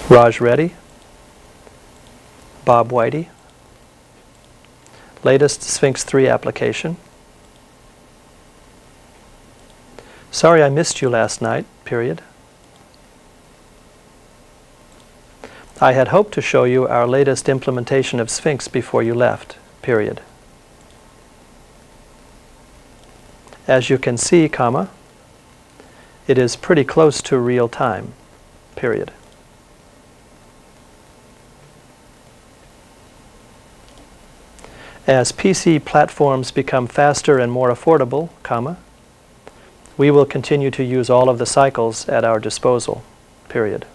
Raj Reddy, Bob Whitey, latest Sphinx 3 application. Sorry I missed you last night, period. I had hoped to show you our latest implementation of Sphinx before you left, period. As you can see, comma, it is pretty close to real time, period. As PC platforms become faster and more affordable, comma, we will continue to use all of the cycles at our disposal, period.